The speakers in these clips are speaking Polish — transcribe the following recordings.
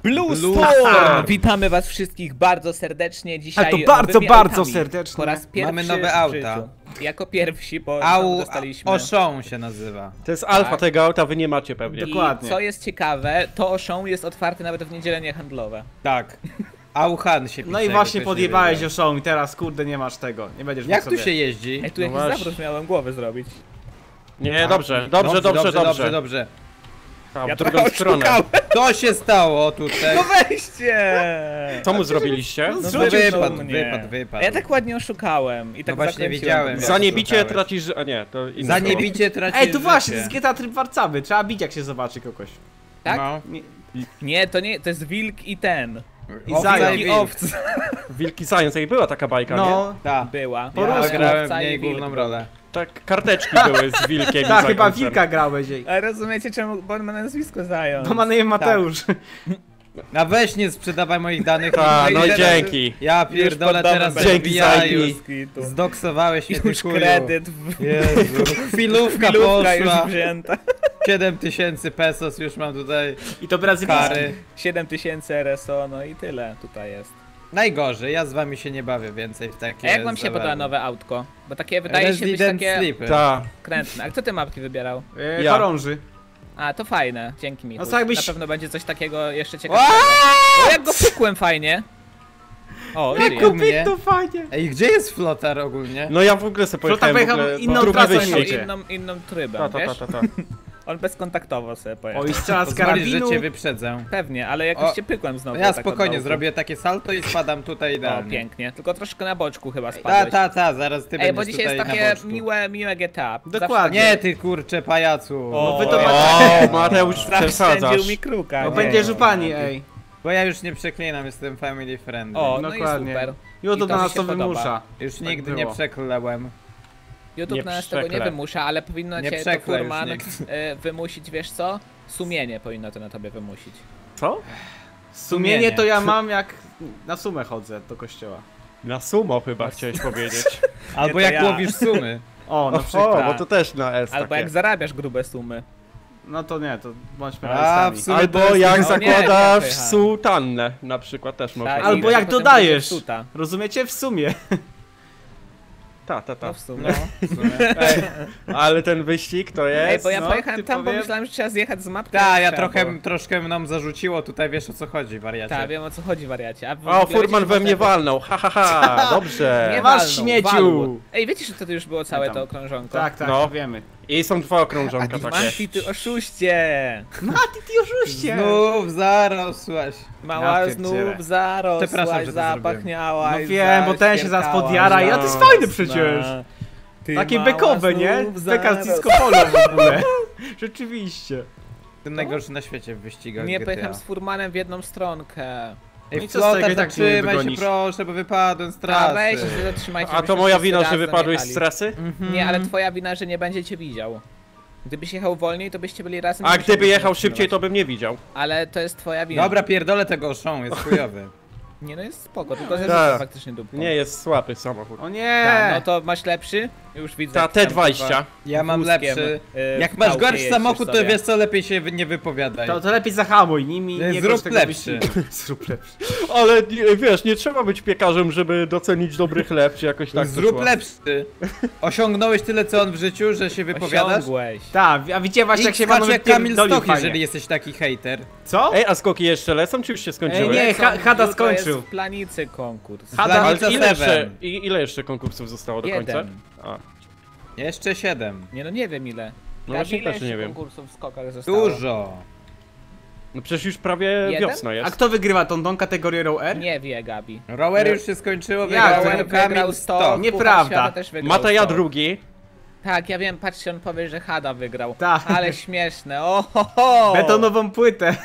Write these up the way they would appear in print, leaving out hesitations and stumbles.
Blue Storm! Witamy was wszystkich bardzo serdecznie dzisiaj. Ale to bardzo, nowymi bardzo autami. serdecznie. Po raz pierwszy Mamy nowe w auta. życiu. Jako pierwsi, bo dostaliśmy. Auchan się nazywa. To jest alfa Tak. tego auta, wy nie macie pewnie. Dokładnie. I co jest ciekawe, to Auchan jest otwarty nawet w niedzielę niehandlowe. Tak. Auchan się pisze. No i jakby właśnie ktoś podjebałeś nie Oszą i teraz kurde nie masz tego. Nie będziesz wiedział. Jak mógł tu sobie. się jeździ? Ej, tu jakiś właśnie. zawrót miałem głowę zrobić. Nie, dobrze. Dobrze. A, Ja w drugą trochę stronę. oszukałem. To się stało tutaj. No weźcie! Co mu zrobiliście? No Wypadł, mnie. wypadł. A ja tak ładnie oszukałem i tak No właśnie zakręciłem. widziałem, Za jak niebicie szukałeś. tracisz... A nie, to inne Za słowo. niebicie tracisz Ej, tu właśnie, to życie. jest GTA tryb warcaby. Trzeba bić jak się zobaczy kogoś. Tak? No. Nie, to nie, to jest wilk i ten. Owca zając. i I wilk. owca Wilki Science, ej, była taka bajka, nie? No, Tak. była. Ja Porusku. grałem Owca w i niej wilk główną był. rolę. Tak, karteczki były z wilkiem i tak, chyba zającem. wilka grałeś jej. Ale rozumiecie czemu, bo on ma nazwisko Zając. To ma na imię Mateusz. A weź nie sprzedawaj moich danych. A, no i teraz- dzięki. Ja pierdolę teraz Dzięki za zabija IP. już. Zdoksowałeś mnie, ty Już chuju. kredyt Jezu. Chwilówka Chwilówka już poszła. wzięta. 7000 pesos już mam tutaj I to brazylijski. kary. 7000 RSO, no i tyle tutaj jest. Najgorzej, ja z wami się nie bawię więcej w takie A jak wam się zabawy. podoba nowe autko? Bo takie wydaje się być Resident takie Sleeper. Ta. krętne. A kto te mapki wybierał? Ja. Chorąży. A, to fajne, dzięki mi. No co jakbyś- Na pewno będzie coś takiego jeszcze ciekawego. O, jak go pykłem fajnie. O, żyje. Pykł mnie. to fajnie. Ej, gdzie jest flotar ogólnie? No ja w ogóle sobie Flota pojechałem w pojechał ogóle inną po drugi trasą Miał wyścig. inną trybę, Ta, ta, wiesz? ta, ta. On bezkontaktowo sobie pojechał. Oj, strzela z Pozwolisz, że karabinu. cię wyprzedzę. Pewnie, ale jakoś O, cię pykłem znowu. Ja tak od spokojnie dołu. zrobię takie salto i spadam tutaj O, idealnie. pięknie. Tylko troszkę na boczku chyba Ta, spadłeś. zaraz ty Ej, bo będziesz dzisiaj tutaj jest na takie boczku. miłe GTA. Dokładnie. Nie, ty kurcze pajacu. O, wy to O, Mateusz, Strasznie przesadzasz. mi kruka. No nie? będziesz u pani, ej. Bo ja już nie przeklinam, jestem family friendly. O, no Dokładnie. i super. YouTube I to na mi nas się to podoba. wymusza. Już Tak nigdy było. nie przeklęłem. YouTube Nie na nas tego nie przeklep. wymusza, ale powinno Nie cię to przeklej już Furman nigdy. wymusić, wiesz co? Sumienie powinno to na tobie wymusić. Co? Sumienie to ja mam jak na sumę chodzę do kościoła. Na sumo chyba chciałeś powiedzieć. Albo to jak ja. łowisz sumy. O, na O, przykład. bo to też na S Albo takie. jak zarabiasz grube sumy. No to nie, to bądźmy A, realistami. w sumie Albo to jest- jak No nie, zakładasz nie, sutannę, na przykład też można. Tak, Albo i że jak potem dodajesz. będzie psuta. Rozumiecie? W sumie. Ta. No w sumie. Ale ten wyścig to Ej, jest... bo ja no, pojechałem tam, bo typowie- myślałem, że trzeba zjechać z mapki. Ta, ja Trzeba było. troszkę nam zarzuciło, tutaj wiesz o co chodzi, wariacie. Tak, wiem o co chodzi, wariacie. A wy w O, ogóle Furman wiecie, we że mnie potem- walnął, ha, dobrze. Nie Masz walnął, śmieciu. walło. Ej, wiecie, że to już było całe Tam. to okrążonko? Tak, tak, No. wiemy. I są dwa okrążonka takie. Manti, ty oszuście! Mati, ty oszuście! Znów zarosłaś. Mała Ja znów pierdzielę. zarosłaś, Przepraszam, że to zapachniałaś, No wiem, bo ten się zaraz podjara i a to jest zaświerkałaś fajne przecież. jasna. Ty Takie mała bekowe, nie? znów Beka z zaros- disco polo w ogóle. Rzeczywiście. Ten najgorszy na świecie w wyścigach Nie GTA. pojechałem z Furmanem w jedną stronkę. No Ej, i co z tego, flotar, i tak mnie zatrzymaj się dogonisz. proszę, bo wypadłem z A trasy. weź się zatrzymajcie. A to byśmy moja wszyscy wina, że razem wypadłeś z jechali. trasy? Nie, ale twoja wina, że nie będzie cię widział. Gdybyś jechał wolniej, to byście byli razem. A nie gdyby musielibyśmy jechał zatrzymywać. szybciej, to bym nie widział. Ale to jest twoja wina. Dobra, pierdolę tego Auchan, jest chujowy. Nie no, jest spoko, tylko że Tak. faktycznie dupką. Nie, jest słaby samochód. O Ta, no nie! to masz lepszy? Już widzę. Ta jak tam, T20. kurwa, Ja mam wózkiem, lepszy. Jak w masz aucie gorszy jeździsz samochód, to sobie. wiesz co, lepiej się nie wypowiadaj. To lepiej zahamuj nimi, nie Zrób kończ tego lepszy. wyścigu. Zrób lepszy. Ale wiesz, nie trzeba być piekarzem, żeby docenić dobry chleb, czy jakoś tak to Zrób szło. lepszy. Osiągnąłeś tyle co on w życiu, że się wypowiadasz? Osiągłeś. Tak, a widzicie właśnie jak się Skacz panu jak Kamil wypierdolił Stoch, fajnie. jeżeli jesteś taki hejter. Co? Ej, a skoki jeszcze lecą, czy już się skończyły? Ej, nie, Hada Jutro skończył. jest w planicy konkurs. Hada- Ale Planica ile jeszcze, Seven. ile jeszcze konkursów zostało do końca? Jeden. A, Jeszcze 7. Nie no, nie wiem ile. No Gabi, właśnie ile też nie jeszcze wiem. konkursów w skokach zostało? Dużo. no przecież już prawie Jeden? wiosna A jest. kto wygrywa tą kategorię Row R? Nie wie Gabi. Rower już się skończyło, Jak? wygrał Rower Kamil wygrał Stoch. 100. Nieprawda. Mataja drugi. Tak, ja wiem, patrzcie, on powie, że Hada wygrał. Tak. Ale śmieszne, ohoho! Betonową płytę.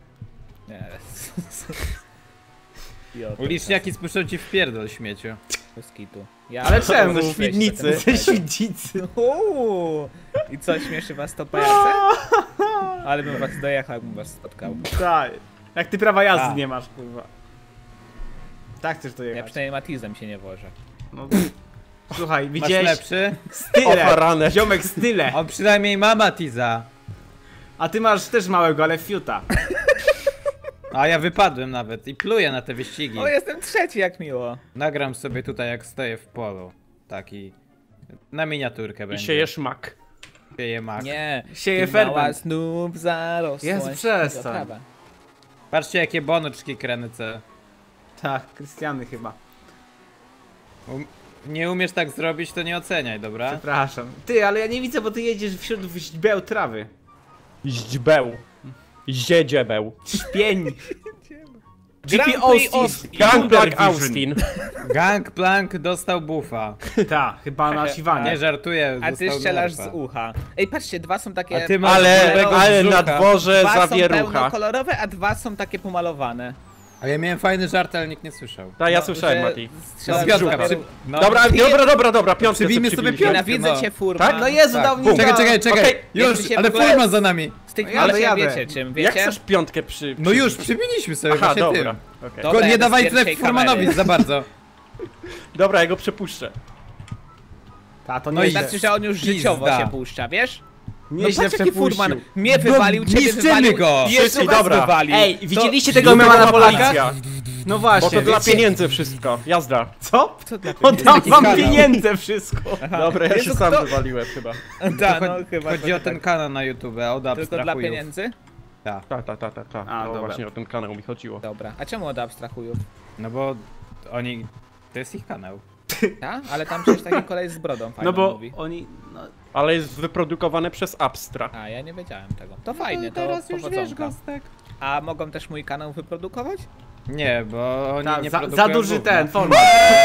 Uliczniaki spuszczą ci w pierdol, śmieciu. Skitu. Ja Ale czemu? Weź Ze się Świdnicy. potem Ze znajdę. Świdzicy. I co, śmieszy was to pajace? Ale bym was dojechał, jakbym was spotkał. Tak. Jak ty prawa jazdy A. nie masz, kurwa. Tak chcesz to Ja jechać. przynajmniej Matizem się nie wożę. No. Słuchaj, Masz widziałeś lepszy? style. Ofarane. Ziomek style. On przynajmniej ma Matiza. A ty masz też małego, ale fiuta. A ja wypadłem nawet i pluję na te wyścigi. O, jestem trzeci, jak miło. Nagram sobie tutaj jak stoję w polu. Taki. Na miniaturkę I będzie. siejesz mak. Sieje mak. Nie. Sieje Ty mała ferment. znów zarosła. Jezu, przestań. Trawa. Patrzcie jakie bonoczki kręcę. Tak, Krystiany chyba. Nie umiesz tak zrobić, to nie oceniaj, dobra? Przepraszam. Ty, ale ja nie widzę, bo ty jedziesz wśród źbeł trawy. Źdźbeł. Ziedziebeł. Śpień. Grand GP Prix Austin. Gangplank Austin. Gangplank dostał buffa. Ta, chyba na siwanie. Nie żartuję, A ty dostał strzelasz nerfa. z ucha. Ej, patrzcie, dwa są takie... A ty masz Ale kolorowego na brzucha. dworze Dwa są zawierucha. pełnokolorowe, a dwa są takie pomalowane. A ja miałem fajny żart, ale nikt nie słyszał. Tak, ja No, słyszałem, że Mati. strzelasz No, z piątka, zawieru- No. Dobra, piątkę Przybijmy sobie przybiliśmy. piątkę. Nienawidzę no. cię, Furman. Tak? No Jezu, Tak. dał mi Czekaj. Okej, już, ale Furman za nami. Z tych No, ale ja jadę. wiecie czym, Jak wiecie? chcesz piątkę przy... No już, przybiliśmy sobie Aha, właśnie dobra. tym. okej. Dobra, Tylko nie jadę z dawaj pierwszej tutaj Furmanowi kamery. za bardzo. Dobra, ja go przepuszczę. Ta, to No nie i idę. Znaczy, że on już życiowo Pizda. się puszcza, wiesz? No Nieźle patrz jaki przepuścił. Furman mnie wywalił, ciebie niszczymy wywalił go. i jeszcze Wszyscy, was dobra. wywalił. Ej, To- widzieliście tego mema na Polakach? Policja, No Bo właśnie, to dla wiecie- pieniędzy wszystko. Jazda. Co? Co dla Oddam Taki wam kanał. pieniądze wszystko. Dobra, ja Jezu, się sam kto- wywaliłem chyba. Da, no chyba Chodzi o tak. ten kanał na YouTube, od Tylko dla abstrahujów. pieniędzy? Tak. A, No dobra. właśnie o ten kanał mi chodziło. Dobra, a czemu od abstrahujów? No bo oni... To jest ich kanał. Ja? Ale tam przecież taki kolej z brodą fajną No bo mówi. oni... No, Ale jest wyprodukowane przez Abstra. A, ja nie wiedziałem tego. To fajnie, to powodzonka. A mogą też mój kanał wyprodukować? Nie, bo oni ta, nie za produkują duży gówna. ten format.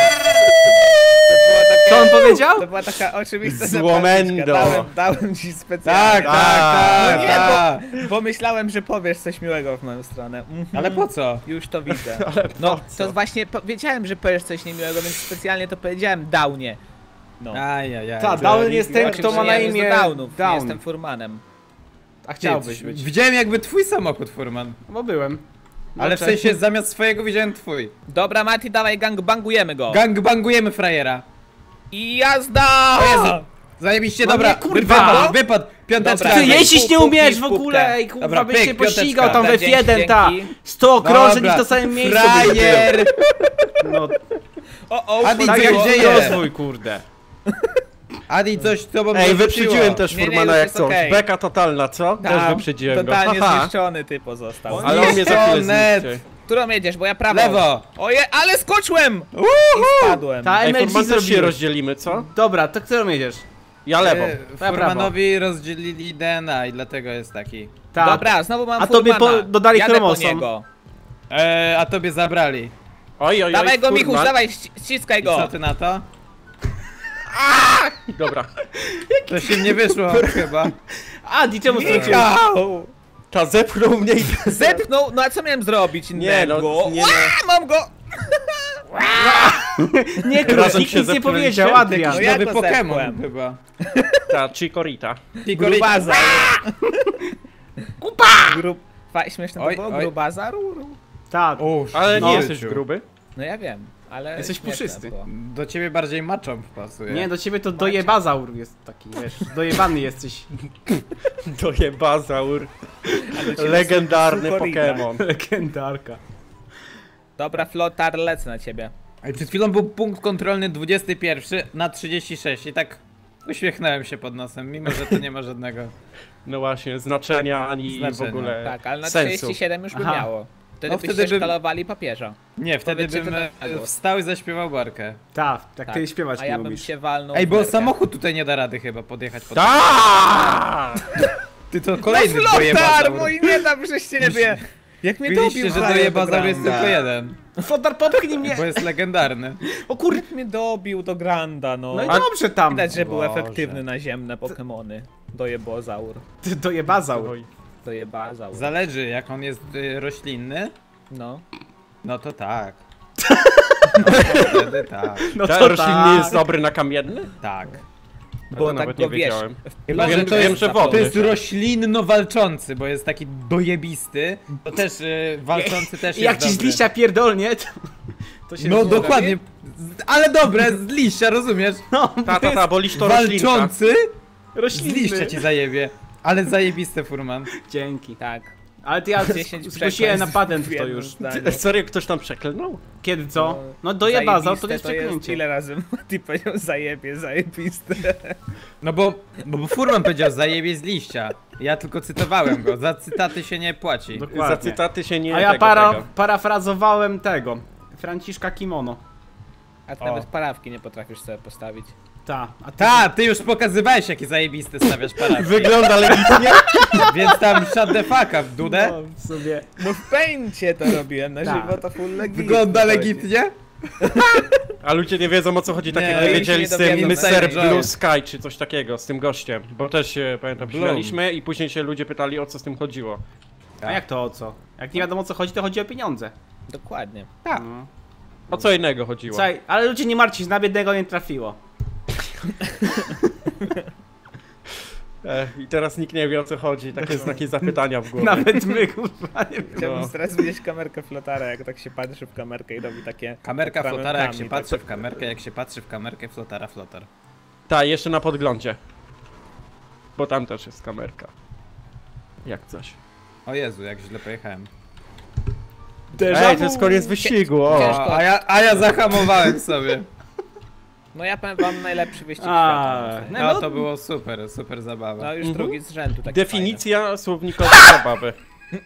Co on powiedział? To była taka oczywista Złomendo. zapowiedźka. Dałem ci specjalnie. Tak, Nie, tak. Bo myślałem, że powiesz coś miłego w moją stronę. Mhm. Ale po co? Już to widzę. Ale No, po co? to właśnie wiedziałem, że powiesz coś niemiłego, więc specjalnie to powiedziałem Downie. No. Ajajaj. Ta, Down jest ten, Właśnie kto ma na przyjemny imię z Downów. Down. Jestem furmanem. A chciałbyś być. Widziałem jakby twój samochód, Furman. Bo byłem. Ale w sensie zamiast swojego widziałem twój. Dobra, Mati, dawaj gangbangujemy go. Gangbangujemy frajera. I jazda! O Jezu. Zajebiście, No dobra. nie, kurwa. Wypadł. Piąteczka. Dobra. Ty jeździć nie Puk, umiesz puk, w ogóle, pupkę. ej kurwa, Dobra, byś się pyk, pościgał piąteczka. tam we Dzięki, F1, ta. dzięki. 100 okrążeń i Dobra, w to samym miejscu. Frajer. No, O, Adi, tak co jak się dzieje? rozwój, kurde. Adi, coś z tobą Ej, zarzuciło. wyprzedziłem też Nie, nie, Furmana już jak jest coś. okej. Beka totalna, co? Też wyprzedziłem go. Totalnie Haha. zniszczony ty pozostał. Ale on mnie za chwilę Net. zniszczy. Którą jedziesz, bo ja prawą. Lewo. Oje, ale skoczyłem! I spadłem. Ta Ej, MLG Furman też się zrobiłeś. rozdzielimy, co? Dobra, to którą jedziesz? Ja lewą. Furmanowi rozdzielili DNA i dlatego jest taki. Ta. Dobra, znowu mam A tobie Furmana. dodali Jadę chromosom. po niego. A tobie zabrali. Oj, Dawaj go, Furman. Michuś, dawaj, ściskaj I go. co ty na to? Dobra. To się nie wyszło chyba. Adi, czemu straciłeś? Michał! Ta zepchnął mnie i... Zepchnął, no a co miałem zrobić Nie, no, innego? nie, no. Mam go! Nie, Razem Krusz, nikt się nic nie zepchnęliście? powiedział, Adrian. No ja Nowy go Pokémon zepchłem. chyba. Ta Chikorita. Grubaza. Kupa! Śmieszne to Oj, było? oj. Grubaza? Ruru. Tak. Ale No. nie jesteś gruby. No ja wiem, ale Jesteś śmieszne puszysty. było. Do ciebie bardziej maczom pasuje. Nie, do ciebie to dojebazaur jest taki, wiesz, dojebany jesteś. Dojebazaur. Ale ciebie Legendarny Sukorita. Pokémon. Legendarka. Dobra, Flotar, lecę na ciebie. Ej, przed chwilą był punkt kontrolny 21 na 36 i tak uśmiechnąłem się pod nosem, mimo że to nie ma żadnego. No właśnie, znaczenia ani Znaczenia. w ogóle Tak, ale na sensu. 37 już by Aha. miało. Wtedy No byście wtedy bym- szkalowali papieża. Nie, wtedy Powiedzcie bym to na głos. wstał i zaśpiewał barkę. Tak, tak Tak. ty śpiewać A nie ja bym umiesz. się walnął Ej, w bo nerkę. samochód tutaj nie da rady chyba podjechać pod... Ta! Ty to No kolejny Flotar, dojebazaur. mój nie dam przez ciebie! Jak mnie Mówiliście, dobił że frajer dojebazaur do jest Granda. tylko jeden. Flotar, popchnij mnie! Bo jest legendarny. O kurde! Jak mnie dobił do Granda, no. No i dobrze tam. Widać, że był Boże. efektywny na ziemne Pokemony. Dojebozaur. Ty dojebazaur. Oj. Dojebazaur. Zależy, jak on jest roślinny, No. no to tak. No, wtedy tak. No Ten to roślinny tak. jest dobry na kamienny? Tak. Bo To tak nawet go nie wiesz. wiedziałem. Chyba, Wiem, że to wiem, jest, że to wodny. jest roślinno-walczący, bo jest taki dojebisty. To też walczący też I jak jest ci z dobry. liścia pierdolnie, to się No rozumie. dokładnie. Ale dobre, z liścia, rozumiesz? No, Ta, bo liść to roślinka. Walczący z roślinny. liścia ci zajebie. Ale zajebiste, Furman. Dzięki. Tak. Ale ty ja 10 zgłosiłem na przekleństw patent w w to jednym już. zdaniu. Serio, ktoś tam przeklęł? Kiedy co? No, No dojebazał, to Zajebiste jest przeklęcie. Ile razy Mati powiedział zajebiste. No bo Furman powiedział zajebie z liścia. Ja tylko cytowałem go, za cytaty się nie płaci. Dokładnie. Za cytaty się nie A ja tego. parafrazowałem tego. Franciszka Kimono. A ty nawet parawki nie potrafisz sobie postawić. A ty... Ty już pokazywałeś jakie zajebiste stawiasz parafki. Wygląda legitnie. Więc tam shut the fuck up, dudę. No, w sobie. No w pęcie to robiłem, na Tak. żywo to full legit. Wygląda legitnie? A ludzie nie wiedzą o co chodzi, tak Nie, jak ludzie wiedzieli nie z tym dowiedzą, Mr. co Blue jest. Sky czy coś takiego, z tym gościem. Bo też się, pamiętam, Bloom. śmialiśmy i później się ludzie pytali o co z tym chodziło. A jak to o co? Jak nie wiadomo o co chodzi, to chodzi o pieniądze. Dokładnie. Tak. No. O co innego chodziło. Słuchaj, ale ludzie nie martwcie się, na biednego nie trafiło. I teraz nikt nie wie o co chodzi, takie znaki zapytania w głowie. Nawet my, kurwa, nie wiem. Chciałbym No. teraz widzieć kamerkę flotara, jak tak się patrzy w kamerkę i robi takie... Kamerka prawym flotara, jak planie, się tak. patrzy w kamerkę, jak się patrzy w kamerkę, flotar. Tak, jeszcze na podglądzie. Bo tam też jest kamerka. Jak coś. O Jezu, jak źle pojechałem. Ej, to jest koniec wyścigu, o. Ciężko. A ja zahamowałem sobie. No ja powiem wam najlepszy wyścig A, świata. no. No to było super zabawa. No już drugi z rzędu. Taki Definicja słownikowa zabawy. fajny.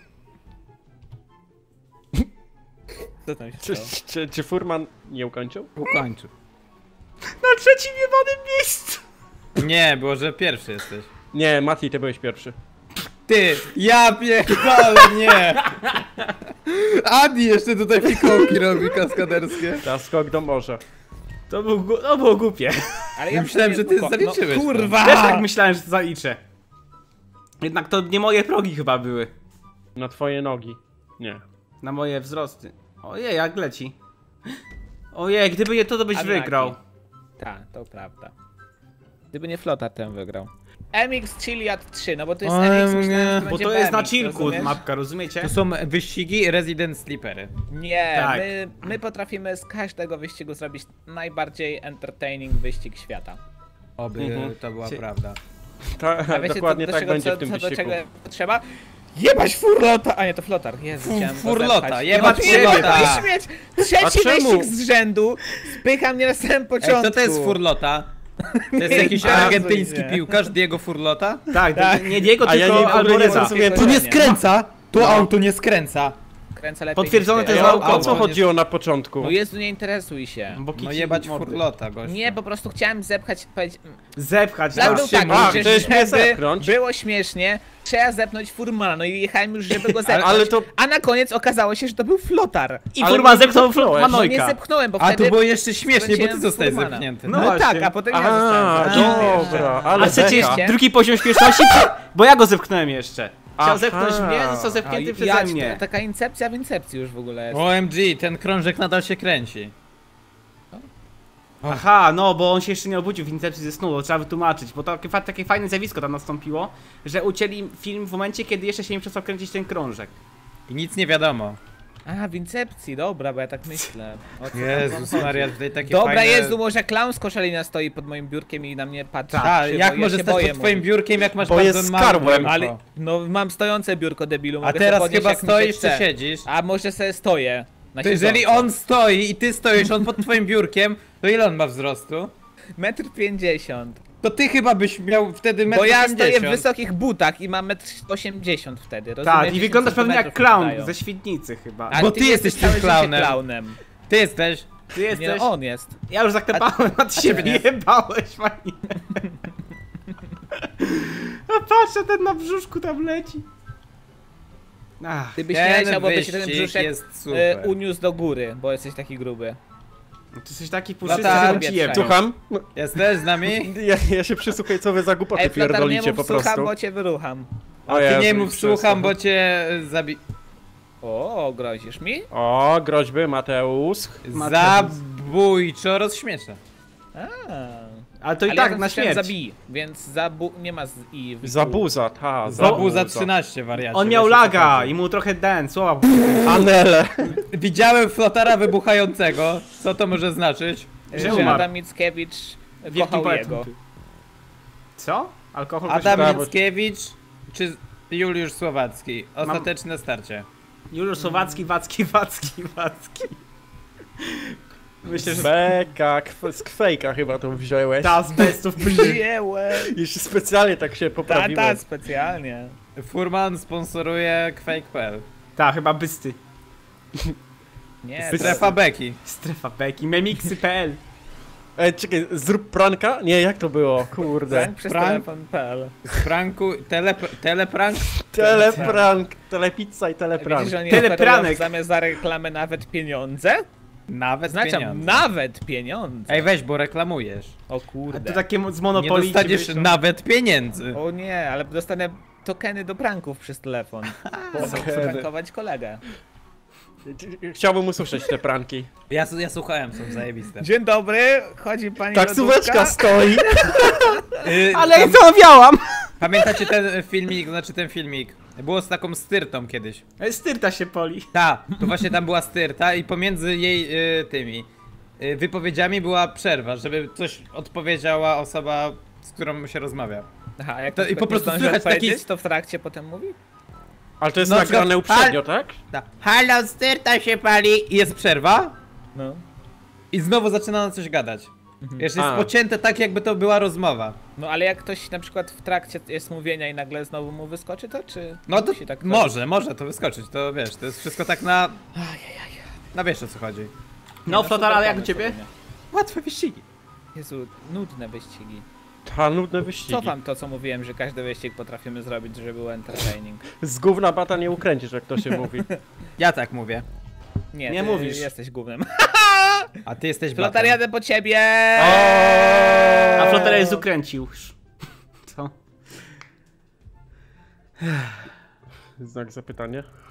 Co tam się Czy, stało? czy Furman nie ukończył? Ukończył. Na trzecim jebanym miejscu! Nie, było, że pierwszy jesteś. Nie, Mati, ty byłeś pierwszy. Ty, ja pierdolę, nie! Adi jeszcze tutaj fikołki robi kaskaderskie. Teraz skok do morza. To było głupie. Ale Ja myślałem, że ty no, zaliczyłeś to. kurwa! Też tak myślałem, że to zaliczę. Jednak to nie moje progi chyba były. Na twoje nogi. Nie. Na moje wzrosty. Ojej, jak leci. Ojej, gdyby nie to byś Unlucky. wygrał. Tak, to prawda. Gdyby nie Flotar, ten wygrał. MX Chiliad 3, no bo to jest O, MX, myślałem, nie. że to Bo będzie to jest na BMX, chillku rozumiesz? mapka, rozumiecie? To są wyścigi Resident Sleepery. Nie, Tak. my potrafimy z każdego wyścigu zrobić najbardziej entertaining wyścig świata. Oby Mhm. to była Cie- prawda. A wiecie, Dokładnie do tak czego, będzie w tym co do wyścigu. czego trzeba? Jebać furlota! A nie, to flotar. Jezu, chciałem go Furlota, zepchać. jebać Nie ma furlota. nie śmieć! Trzeci A czemu? wyścig z rzędu spycha mnie na samym początku. Kto to jest Furlota? To jest jakiś Nie, argentyński nie. piłkarz Diego Furlota? Tak, Tak. nie Diego, A ja tylko nie- w ogóle nie Alboreza. zrozumiałem, Tu nie skręca! To auto nie skręca. Kręcę lepiej Potwierdzone niż to ty. jest Ja- auto. O co chodziło na początku? No Jezu, nie interesuj się. Bo No kici jebać mordy. Furlota, gościu. Nie, po prostu chciałem zepchać, powiedzieć... Zepchać, Plan tak. był taki, Ach, że to jest mnie żeby zepchnąć. było śmiesznie, trzeba zepnąć Furmana, no i jechałem już, żeby go zepchnąć, ale to- a na koniec okazało się, że to był flotar. I Ale Furman nie zepchnął zepchnąłeś. No nie Manojka. zepchnąłem, bo A wtedy... to było jeszcze śmiesznie, bo ty skręciłem zostałeś Furmana. zepchnięty. No No właśnie. tak, a potem ja A, zostałem. dobra, ale A chcecie beka. Nie? drugi poziom śmieszności? Bo ja go zepchnąłem jeszcze. Chciał Aha. zepchnąć mnie, został zepchnięty przeze mnie. Taka incepcja w incepcji już w ogóle jest. OMG, ten krążek nadal się kręci. Aha, no bo on się jeszcze nie obudził w incepcji ze snu, to trzeba wytłumaczyć, bo to takie fajne zjawisko tam nastąpiło, że ucięli film w momencie, kiedy jeszcze się nie przestał kręcić ten krążek. I nic nie wiadomo. A, w incepcji, dobra, bo ja tak myślę. O co tam Jezus wam Maria, chodzi? tutaj takie Dobra, fajne... Jezu, może klaun z koszalina stoi pod moim biurkiem i na mnie patrzy. Tak, krzywo, jak ja może się stać boję pod twoim mówić. biurkiem, jak masz Bo bardzo jest małe skarbem. biurko. Ale, no mam stojące biurko, debilu, mogę A sobie teraz podnieść, chyba jak mi się stoisz czy chce. siedzisz? A może sobie stoję. Na To jeżeli siedząco. on stoi i ty stoisz, on pod twoim biurkiem, to ile on ma wzrostu? 1,50 m. To ty chyba byś miał wtedy 1,50 Bo ja m. stoję w wysokich butach i mam 1,80 m wtedy, rozumiesz? Tak, i 10 wyglądasz pewnie jak centymetrów clown dają. ze Świdnicy chyba. A Bo ty jesteś całe tym życie clownem. clownem. Ty jesteś. Ty Nie, jesteś... no on jest. Ja już zaklepałem, a ty się ciebie nie. wyjebałeś, fajnie. A patrz, a ten na brzuszku tam leci. Ach, Ty byś nie leciał, bo by się ten wyścig brzuszek jest super. uniósł do góry, bo jesteś taki gruby. ty jesteś taki No puszysty, tak, że bym ci jebał. Słucham? Jesteś z nami? Ja się przysłuchuję, co wy za głupoty Ej, Flotar, nie pierdolicie mów po słucham, prostu. bo cię wyrucham. O Ty Jezu, nie mów przestań. słucham, bo cię zabi... O, grozisz mi? O, groźby, Mateusz. Zabójczo rozśmiesza. Ale to i Ale tak ja na napisałem śmierć. zabij, więc nie ma z i w Zabuza, ta, Zabuza 13, wariacie. On miał wiesz, o co laga chodzi. i mu trochę den, słowa. Anele. Widziałem flotara wybuchającego. Co to może znaczyć? Że że umarł. Adam Mickiewicz Wielki kochał poeta. jego. Co? Alkohol Adam brawo. Mickiewicz, czy Juliusz Słowacki. Ostateczne starcie. Juliusz Słowacki, Wacki. Myślę, że Beka, z kwejka chyba to wziąłeś. ta z bestów Przyjęłem. Jeszcze specjalnie tak się poprawiłem. Tata specjalnie. Furman sponsoruje Quake.pl. Ta, chyba bysty. Nie, Strefa Beki. Strefa beki, memixy.pl. Ej, czekaj, zrób pranka? Nie, jak to było? Kurde. Prank przez Prank? telefon.pl. Pranku, teleprank. Teleprank, telepizza i Widzisz, teleprank. że oni Telepranek. oferują zamiast za reklamę nawet pieniądze? Nawet Znaczy, pieniądze. nawet pieniądze. Ej, weź, bo reklamujesz. O A kurde. to takie z Nie Monopoly. dostaniesz nawet pieniędzy. O nie, ale dostanę tokeny do pranków przez telefon. Bo chcę Tokeny. prankować kolegę. Chciałbym usłyszeć te pranki. Ja słuchałem, są zajebiste. Dzień dobry, chodzi pani Taksóweczka lodówka? stoi. Ale ja Tam- zamawiałam! Pamiętacie ten filmik, ten filmik? Było z taką styrtą kiedyś. Styrta się poli. Ta, to właśnie tam była styrta i pomiędzy jej tymi wypowiedziami była przerwa, żeby coś odpowiedziała osoba, z którą się rozmawia. Aha, jak To- to, i po prostu zdąży słychać taki- odpowiedzieć, to w trakcie potem mówi? Ale to jest No, nagrane tylko- uprzednio, tak? Ta, halo, styrta się pali! I jest przerwa No. i znowu zaczyna na coś gadać. Jeszcze jest A. pocięte tak, jakby to była rozmowa. No ale jak ktoś na przykład w trakcie jest mówienia i nagle znowu mu wyskoczy, to czy No to musi tak może to wyskoczyć, to wiesz, to jest wszystko tak na... Na wiesz, o co chodzi. No, super Flotar, ale jak u pomysł ciebie? ogólnie. Łatwe wyścigi. Jezu, nudne wyścigi. Ta nudne wyścigi. Cofam to, co mówiłem, że każdy wyścig potrafimy zrobić, żeby był entertaining. Z gówna bata nie ukręcisz, jak to się mówi. Ja tak mówię. Nie, Nie ty mówisz. jesteś gównem. A ty jesteś Flotar, batem. jadę po ciebie! A Flotar jest ukręcił. Co? Znak zapytania.